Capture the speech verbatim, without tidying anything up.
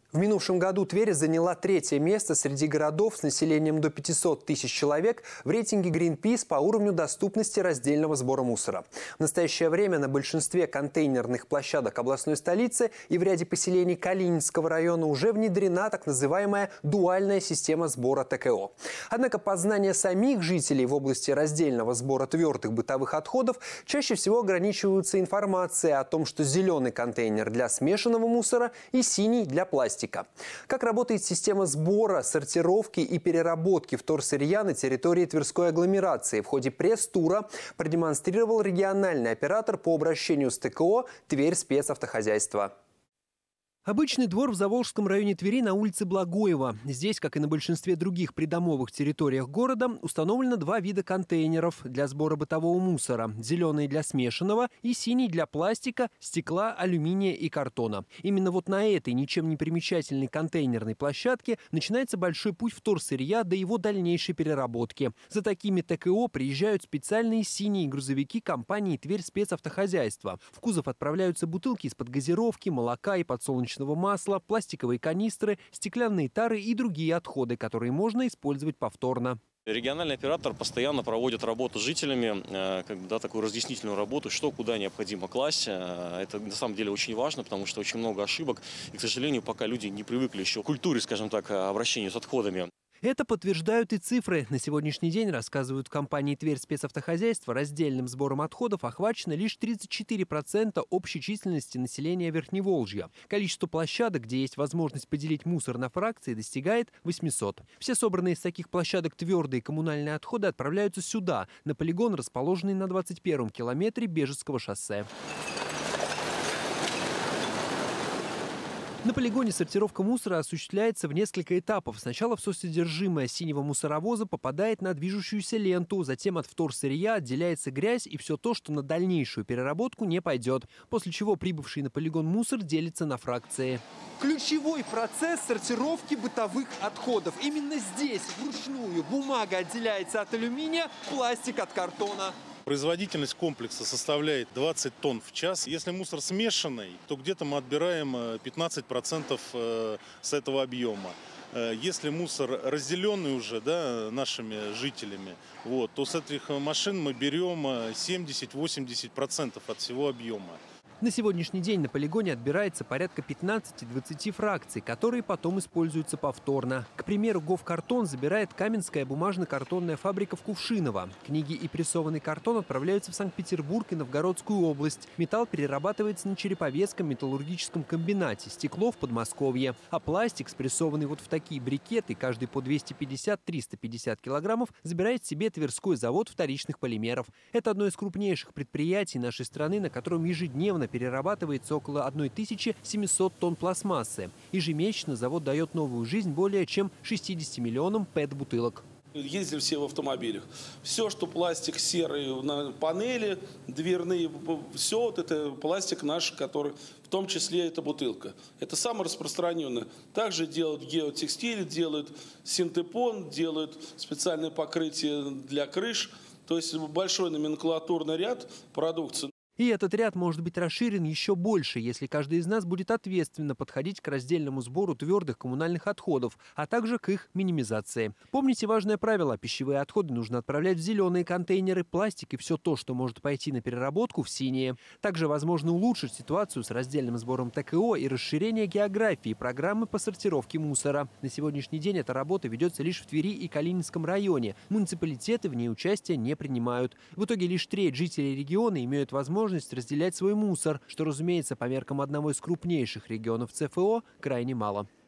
В минувшем году Тверь заняла третье место среди городов с населением до пятисот тысяч человек в рейтинге Greenpeace по уровню доступности раздельного сбора мусора. В настоящее время на большинстве контейнерных площадок областной столицы и в ряде поселений Калининского района уже внедрена так называемая дуальная система сбора тэ ка о. Однако познания самих жителей в области раздельного сбора твердых бытовых отходов чаще всего ограничиваются информацией о том, что зеленый контейнер для смешанного мусора и синий для пластика. Как работает система сбора, сортировки и переработки вторсырья на территории Тверской агломерации в ходе пресс-тура продемонстрировал региональный оператор по обращению с тэ ка о «Тверь спецавтохозяйство». Обычный двор в Заволжском районе Твери на улице Благоева. Здесь, как и на большинстве других придомовых территориях города, установлено два вида контейнеров для сбора бытового мусора. Зеленый для смешанного и синий для пластика, стекла, алюминия и картона. Именно вот на этой ничем не примечательной контейнерной площадке начинается большой путь вторсырья до его дальнейшей переработки. За такими тэ ка о приезжают специальные синие грузовики компании «Тверь спецавтохозяйство». В кузов отправляются бутылки из-под газировки, молока и подсолнечного масла, пластиковые канистры, стеклянные тары и другие отходы, которые можно использовать повторно. Региональный оператор постоянно проводит работу с жителями, да, такую разъяснительную работу, что куда необходимо класть. Это на самом деле очень важно, потому что очень много ошибок. И, к сожалению, пока люди не привыкли еще к культуре, скажем так, обращения с отходами. Это подтверждают и цифры. На сегодняшний день, рассказывают в компании «Тверь спецавтохозяйство», раздельным сбором отходов охвачено лишь тридцать четыре процента общей численности населения Верхневолжья. Количество площадок, где есть возможность поделить мусор на фракции, достигает восьмисот. Все собранные из таких площадок твердые коммунальные отходы отправляются сюда, на полигон, расположенный на двадцать первом километре Бежецкого шоссе. На полигоне сортировка мусора осуществляется в несколько этапов. Сначала все содержимое синего мусоровоза попадает на движущуюся ленту, затем от вторсырья отделяется грязь и все то, что на дальнейшую переработку не пойдет. После чего прибывший на полигон мусор делится на фракции. Ключевой процесс сортировки бытовых отходов. Именно здесь вручную бумага отделяется от алюминия, пластик от картона. Производительность комплекса составляет двадцать тонн в час. Если мусор смешанный, то где-то мы отбираем пятнадцать процентов с этого объема. Если мусор разделенный уже, да, нашими жителями, вот, то с этих машин мы берем семьдесят-восемьдесят процентов от всего объема. На сегодняшний день на полигоне отбирается порядка пятнадцати-двадцати фракций, которые потом используются повторно. К примеру, Говкартон забирает Каменская бумажно-картонная фабрика в Кувшиново. Книги и прессованный картон отправляются в Санкт-Петербург и Новгородскую область. Металл перерабатывается на Череповецком металлургическом комбинате, стекло в Подмосковье. А пластик, спрессованный вот в такие брикеты, каждый по двести пятьдесят — триста пятьдесят килограммов, забирает себе Тверской завод вторичных полимеров. Это одно из крупнейших предприятий нашей страны, на котором ежедневно перерабатывается около тысячи семисот тонн пластмассы. Ежемесячно завод дает новую жизнь более чем шестидесяти миллионам пэт-бутылок. Ездили все в автомобилях. Все, что пластик серый на панели, дверные, все вот это пластик наш, который в том числе это бутылка. Это самое распространенное. Также делают геотекстиль, делают синтепон, делают специальное покрытие для крыш. То есть большой номенклатурный ряд продукции. И этот ряд может быть расширен еще больше, если каждый из нас будет ответственно подходить к раздельному сбору твердых коммунальных отходов, а также к их минимизации. Помните важное правило: пищевые отходы нужно отправлять в зеленые контейнеры, пластик и все то, что может пойти на переработку, в синие. Также возможно улучшить ситуацию с раздельным сбором тэ ка о и расширение географии программы по сортировке мусора. На сегодняшний день эта работа ведется лишь в Твери и Калининском районе. Муниципалитеты в ней участия не принимают. В итоге лишь треть жителей региона имеют возможность разделять свой мусор, что, разумеется, по меркам одного из крупнейших регионов цэ эф о крайне мало.